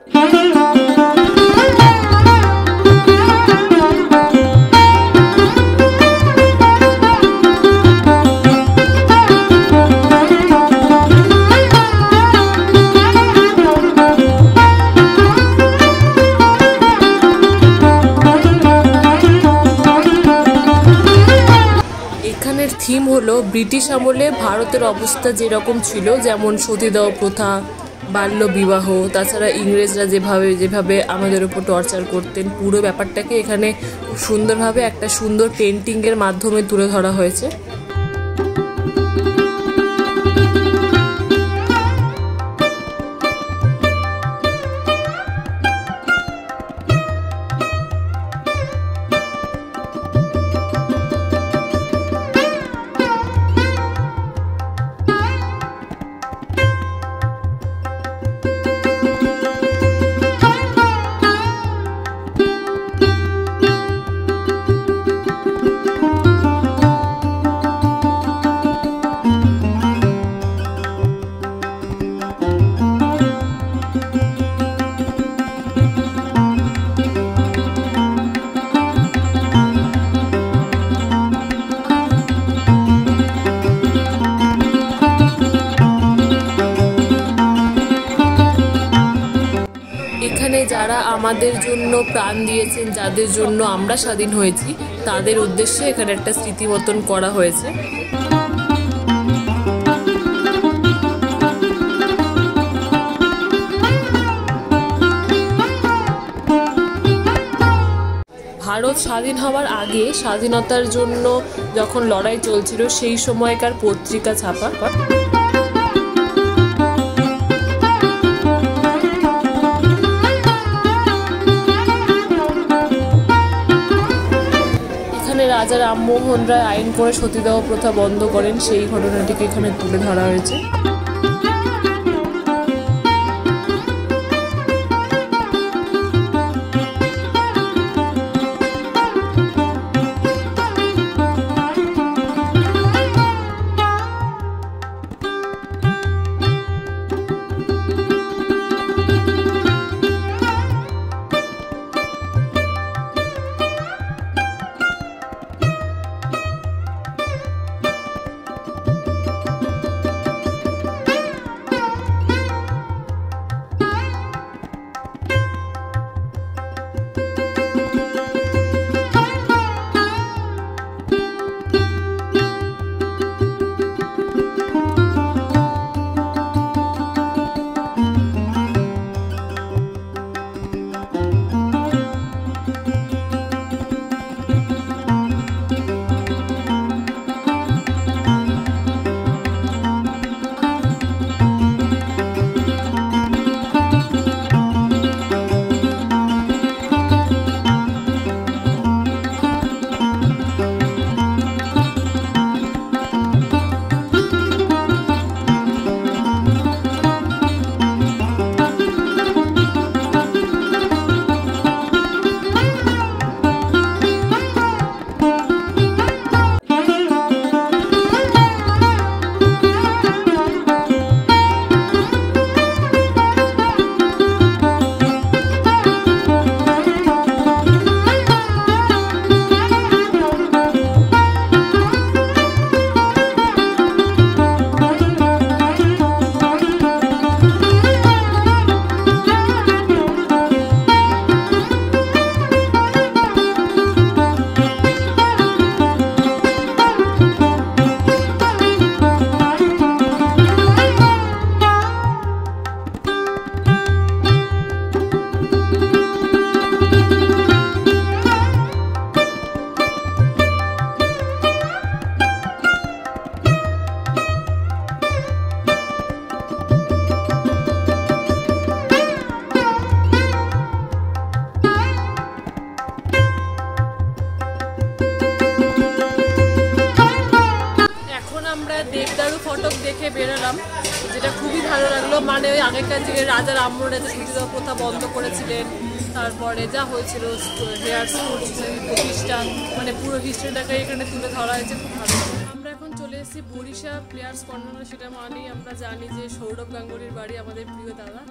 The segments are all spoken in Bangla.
থিম হলো ব্রিটিশ আমলে ভারতের অবস্থা যেরকম ছিল, যেমন সতীদাহ প্রথা, বাল্য বিবাহ, তাছাড়া ইংরেজরা যেভাবে আমাদের উপর টর্চার করতেন, পুরো ব্যাপারটাকে এখানে খুব সুন্দরভাবে একটা সুন্দর পেন্টিংয়ের মাধ্যমে তুলে ধরা হয়েছে। যারা আমাদের জন্য প্রাণ দিয়েছেন, যাদের জন্য আমরা স্বাধীন হয়েছি, তাদের উদ্দেশ্যে এখানে একটা স্মৃতিমতন করা হয়েছে। ভারত স্বাধীন হওয়ার আগে স্বাধীনতার জন্য যখন লড়াই চলছিল, সেই সময়কার পত্রিকা ছাপা। রাজা রামমোহন রায় আইন করে সতীদাহ প্রথা বন্ধ করেন, সেই ঘটনাটিকে এখানে তুলে ধরা হয়েছে। দেখে বেরোলাম, যেটা খুবই ভালো লাগলো। মানে ওই আগেকার যে রাজা রামমোহন রায় সতীদাহ প্রথা বন্ধ করেছিলেন, তারপরে যা হয়েছিল হেয়ার স্কুল প্রতিষ্ঠা, মানে পুরো হিস্ট্রিটাকে এখানে তুলে ধরা হয়েছে, খুব ভালো। আমরা এখন চলে এসেছি বরিশা প্লেয়ার্স কর্নারে। সেটা মানেই আমরা জানি যে সৌরভ গাঙ্গুলির বাড়ি, আমাদের প্রিয় দাদা। তো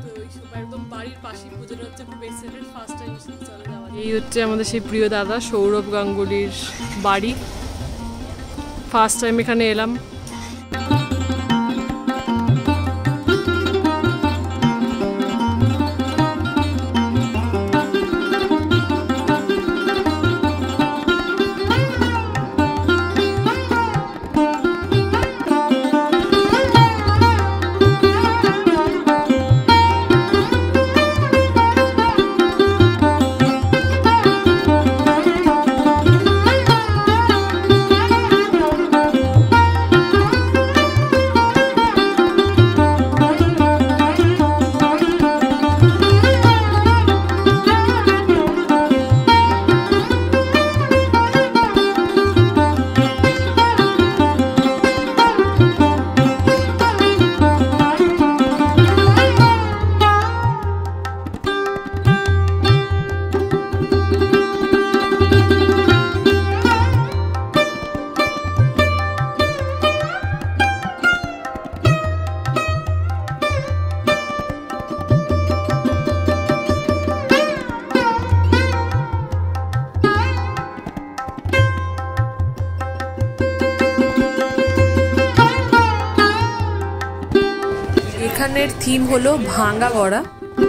একদম বাড়ির পাশেই পুজোটা হচ্ছে, খুব এক্সাইটেড, ফার্স্ট টাইম চলে যাওয়া। এই হচ্ছে আমাদের সেই প্রিয় দাদা সৌরভ গাঙ্গুলির বাড়ি, ফার্স্ট টাইম এখানে এলাম। এখানের থিম হলো ভাঙা গড়া।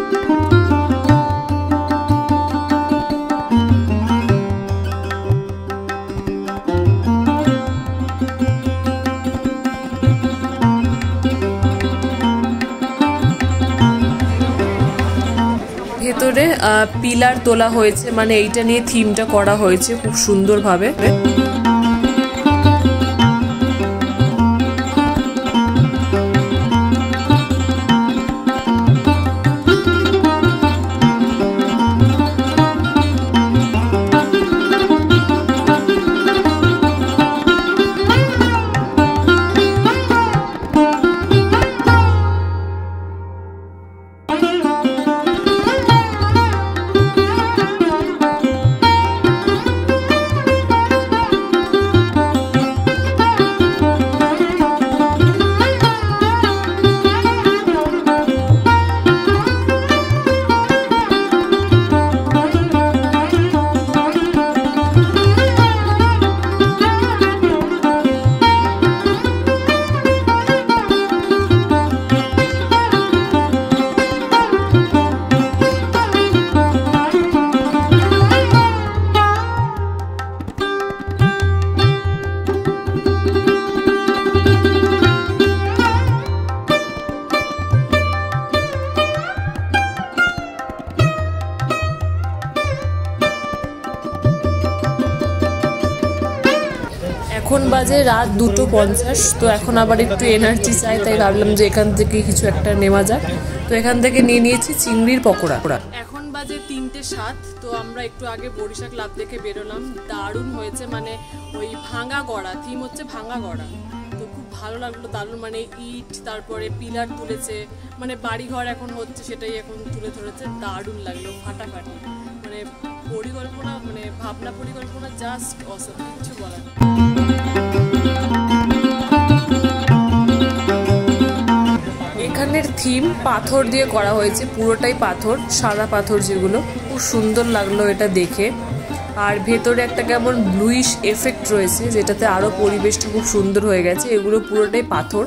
ভেতরে পিলার তোলা হয়েছে, মানে এইটা নিয়ে থিমটা করা হয়েছে খুব সুন্দরভাবে। এখন বাজে রাত 2:50, তো এখন আবার একটু এনার্জি চাই, তাই ভাবলাম যে এখান থেকে কিছু একটা নেওয়া যাক। তো এখান থেকে নিয়ে নিয়েছি চিংড়ির পকোড়া। এখন বাজে 3:07, তো আমরা একটু আগে বরিশা ক্লাব থেকে বেরোলাম। দারুণ হয়েছে, মানে ওই ভাঙা গড়া, থিম হচ্ছে ভাঙা গড়া, তো খুব ভালো লাগলো, দারুণ, মানে ইট তারপরে পিলার তুলেছে, মানে বাড়িঘর এখন হচ্ছে সেটাই এখন তুলে ধরেছে, দারুণ লাগলো, ফাটাফাটি, মানে পরিকল্পনা, মানে ভাবনা পরিকল্পনা জাস্ট অসম, কিছু বলার। এখানের থিম পাথর দিয়ে করা হয়েছে, পুরোটাই পাথর, সাদা পাথর যেগুলো, খুব সুন্দর লাগলো এটা দেখে। আর ভেতরে একটা কেমন ব্লুইশ এফেক্ট রয়েছে, যেটাতে আরো পরিবেশটা খুব সুন্দর হয়ে গেছে। এগুলো পুরোটাই পাথর।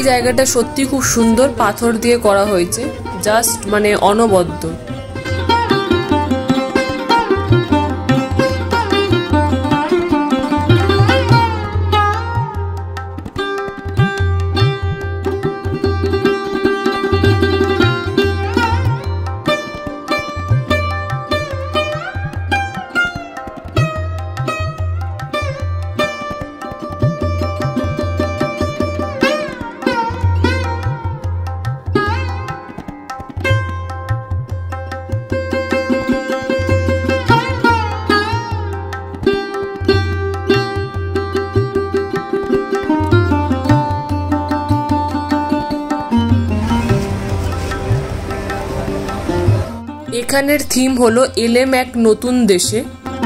জায়গাটা সত্যি খুব সুন্দর, পাথর দিয়ে করা হয়েছে, জাস্ট মানে অনবদ্য। এখানের থিম হলো এলেম এক নতুন দেশে।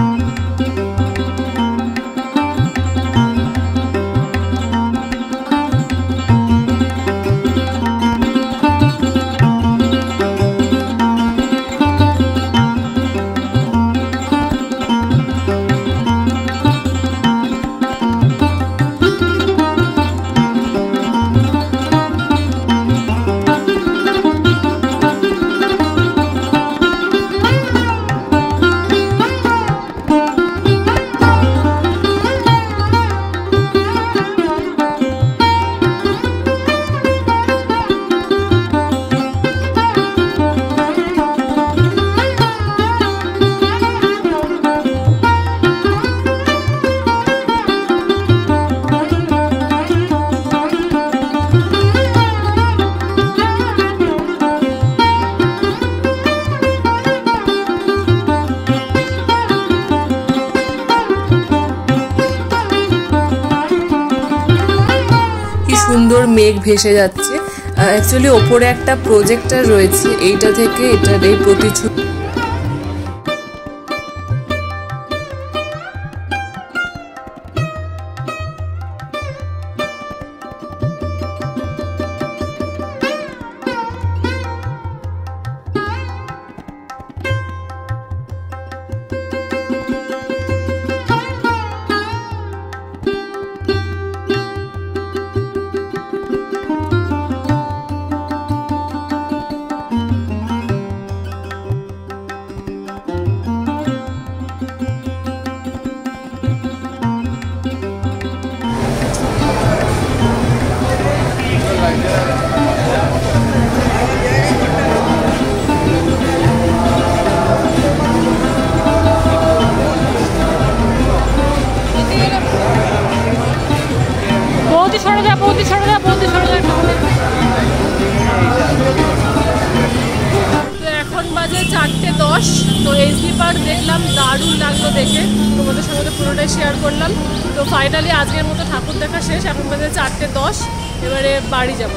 সুন্দর মেঘ ভেসে যাচ্ছে। অ্যাকচুয়ালি ওপরে একটা প্রজেক্টর রয়েছে, এইটা থেকে এটার এই প্রতিচ্ছবি। এখন বাজে 4:10। তো এইচডি পার্ক দেখলাম, দারুণ লাগলো দেখে, তোমাদের সঙ্গে তো পুরোটাই শেয়ার করলাম। তো ফাইনালি আজকের মতো ঠাকুর দেখা শেষ। এখন বাজে 4:10, এবারে বাড়ি যাবো।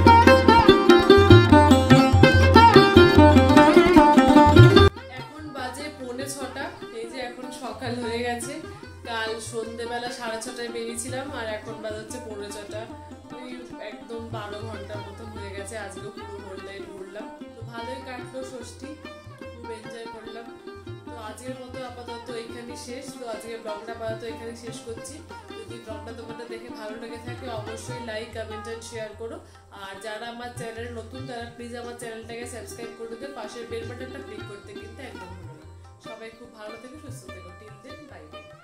এখন বাজে 5:45। এই যে এখন সকাল হয়ে গেছে। কাল সন্ধ্যেবেলা 6:30টায় বেরিয়েছিলাম, আর এখন বাজে হচ্ছে 5:45। ওই একদম 12 ঘন্টার মতো হয়ে গেছে। আজকেও পুরো হোলটাই ঘুরলাম। তো ভালোই কাটলো ষষ্ঠী, খুব এনজয় করলাম। তো আজকের মতো আপাতত এখানে শেষ। তো আজকের ব্লগটা আপাতত এখানে শেষ করছি। যদি ব্লগটা তোমাদের দেখে ভালো লেগে থাকে অবশ্যই লাইক, কমেন্ট এন্ড শেয়ার করো। আর যারা আমার চ্যানেলে নতুন তারা প্লিজ আমার চ্যানেলটাকে সাবস্ক্রাইব করে দিও, পাশের বেল বাটনটা ক্লিক করতে কিন্তু একদম ভুলো না। সবাই খুব ভালো থেকো, সুস্থ থেকো। Till then, bye by.